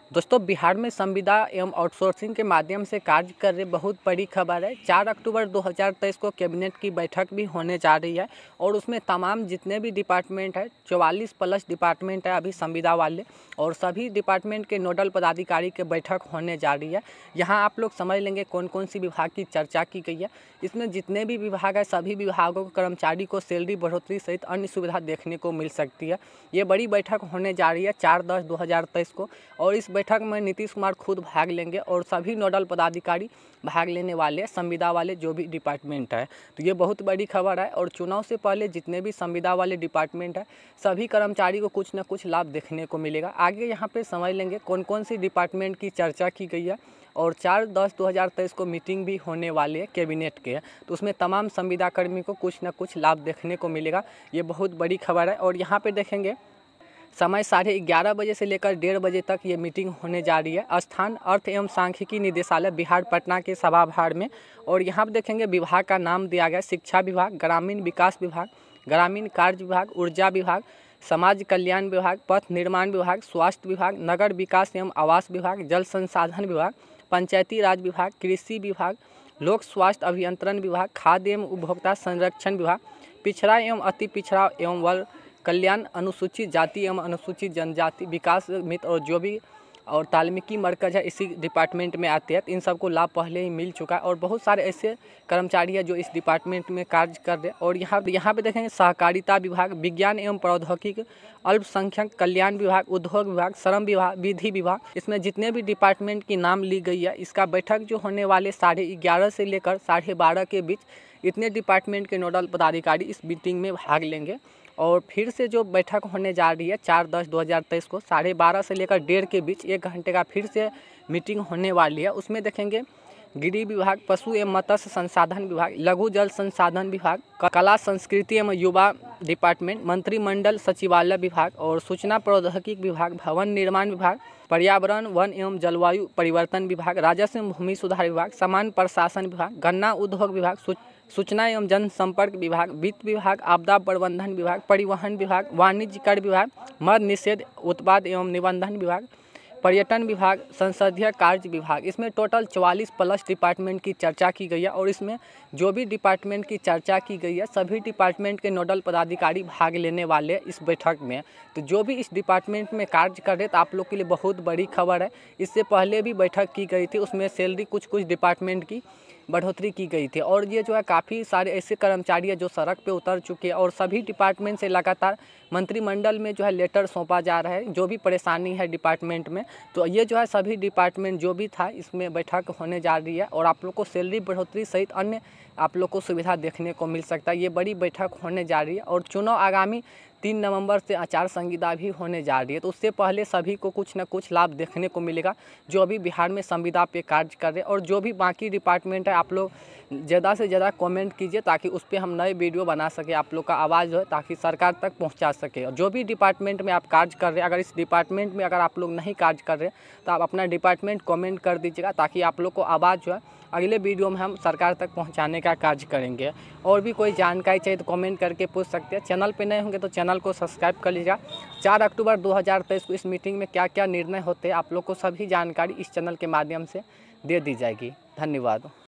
दोस्तों, बिहार में संविदा एवं आउटसोर्सिंग के माध्यम से कार्य कर रहे बहुत बड़ी खबर है। 4 अक्टूबर 2023 को कैबिनेट की बैठक भी होने जा रही है और उसमें तमाम जितने भी डिपार्टमेंट है 44 प्लस डिपार्टमेंट है अभी संविदा वाले, और सभी डिपार्टमेंट के नोडल पदाधिकारी की बैठक होने जा रही है। यहाँ आप लोग समझ लेंगे कौन कौन सी विभाग की चर्चा की गई है। इसमें जितने भी विभाग है सभी विभागों के कर्मचारी को सैलरी बढ़ोतरी सहित अन्य सुविधा देखने को मिल सकती है। ये बड़ी बैठक होने जा रही है 4/10/2023 को, और इस बैठक में नीतीश कुमार खुद भाग लेंगे और सभी नोडल पदाधिकारी भाग लेने वाले संविदा वाले जो भी डिपार्टमेंट है। तो ये बहुत बड़ी खबर है, और चुनाव से पहले जितने भी संविदा वाले डिपार्टमेंट है सभी कर्मचारी को कुछ न कुछ लाभ देखने को मिलेगा। आगे यहाँ पे समझ लेंगे कौन कौन सी डिपार्टमेंट की चर्चा की गई है, और 4/10/2023 को मीटिंग भी होने वाली है कैबिनेट के, तो उसमें तमाम संविदा कर्मी को कुछ न कुछ लाभ देखने को मिलेगा। ये बहुत बड़ी खबर है। और यहाँ पे देखेंगे समय 11:30 बजे से लेकर 1:30 बजे तक ये मीटिंग होने जा रही है स्थान अर्थ एवं सांख्यिकी निदेशालय बिहार पटना के सभागार में। और यहाँ पर देखेंगे विभाग का नाम दिया गया शिक्षा विभाग, ग्रामीण विकास विभाग, ग्रामीण कार्य विभाग, ऊर्जा विभाग, समाज कल्याण विभाग, पथ निर्माण विभाग, स्वास्थ्य विभाग, नगर विकास एवं आवास विभाग, जल संसाधन विभाग, पंचायती राज विभाग, कृषि विभाग, लोक स्वास्थ्य अभियंत्रण विभाग, खाद्य एवं उपभोक्ता संरक्षण विभाग, पिछड़ा एवं अति पिछड़ा एवं वर्ग कल्याण, अनुसूचित जाति एवं अनुसूचित जनजाति विकास मित्र, और जो भी और ताल्मिकी मरकज है इसी डिपार्टमेंट में आते हैं। इन सबको लाभ पहले ही मिल चुका है, और बहुत सारे ऐसे कर्मचारी हैं जो इस डिपार्टमेंट में कार्य कर रहे हैं। और यहाँ पे देखेंगे सहकारिता विभाग, विज्ञान एवं प्रौद्योगिकी, अल्पसंख्यक कल्याण विभाग, उद्योग विभाग, श्रम विभाग, विधि विभाग। इसमें जितने भी डिपार्टमेंट की नाम ली गई है इसका बैठक जो होने वाले 11:30 से लेकर 12:30 के बीच इतने डिपार्टमेंट के नोडल पदाधिकारी इस मीटिंग में भाग लेंगे। और फिर से जो बैठक होने जा रही है 4/10/2023 को 12:30 से लेकर 1:30 के बीच 1 घंटे का फिर से मीटिंग होने वाली है। उसमें देखेंगे गृह विभाग, पशु एवं मत्स्य संसाधन विभाग, लघु जल संसाधन विभाग, कला संस्कृति एवं युवा डिपार्टमेंट, मंत्रिमंडल सचिवालय विभाग, और सूचना प्रौद्योगिकी विभाग, भवन निर्माण विभाग, पर्यावरण वन एवं जलवायु परिवर्तन विभाग, राजस्व एवं भूमि सुधार विभाग, सामान्य प्रशासन विभाग, गन्ना उद्योग विभाग, सूचना एवं जनसंपर्क विभाग, वित्त विभाग, आपदा प्रबंधन विभाग, परिवहन विभाग, वाणिज्य कर विभाग, मद निषेध उत्पाद एवं निबंधन विभाग, पर्यटन विभाग, संसदीय कार्य विभाग। इसमें टोटल 44 प्लस डिपार्टमेंट की चर्चा की गई है, और इसमें जो भी डिपार्टमेंट की चर्चा की गई है सभी डिपार्टमेंट के नोडल पदाधिकारी भाग लेने वाले इस बैठक में। तो जो भी इस डिपार्टमेंट में कार्य कर रहे तो आप लोग के लिए बहुत बड़ी खबर है। इससे पहले भी बैठक की गई थी, उसमें सैलरी कुछ डिपार्टमेंट की बढ़ोतरी की गई थी। और ये जो है काफ़ी सारे ऐसे कर्मचारी हैं जो सड़क पे उतर चुके हैं, और सभी डिपार्टमेंट से लगातार मंत्रिमंडल में जो है लेटर सौंपा जा रहा है जो भी परेशानी है डिपार्टमेंट में। तो ये जो है सभी डिपार्टमेंट जो भी था इसमें बैठक होने जा रही है, और आप लोग को सैलरी बढ़ोतरी सहित अन्य आप लोग को सुविधा देखने को मिल सकता है। ये बड़ी बैठक होने जा रही है, और चुनाव आगामी 3 नवंबर से आचार संहिता भी होने जा रही है। तो उससे पहले सभी को कुछ न कुछ लाभ देखने को मिलेगा जो अभी बिहार में संविदा पे कार्य कर रहे हैं। और जो भी बाकी डिपार्टमेंट है आप लोग ज़्यादा से ज़्यादा कमेंट कीजिए ताकि उस पर हम नए वीडियो बना सके, आप लोग का आवाज़ जो है ताकि सरकार तक पहुंचा सके। और जो भी डिपार्टमेंट में आप कार्य कर रहे हैं, अगर इस डिपार्टमेंट में अगर आप लोग नहीं कार्य कर रहे तो आप अपना डिपार्टमेंट कमेंट कर दीजिएगा ताकि आप लोग को आवाज़ जो है अगले वीडियो में हम सरकार तक पहुंचाने का कार्य करेंगे। और भी कोई जानकारी चाहिए तो कमेंट करके पूछ सकते हैं। चैनल पे नए होंगे तो चैनल को सब्सक्राइब कर लीजिएगा। 4 अक्टूबर 2023 को इस मीटिंग में क्या क्या निर्णय होते हैं आप लोग को सभी जानकारी इस चैनल के माध्यम से दे दी जाएगी। धन्यवाद।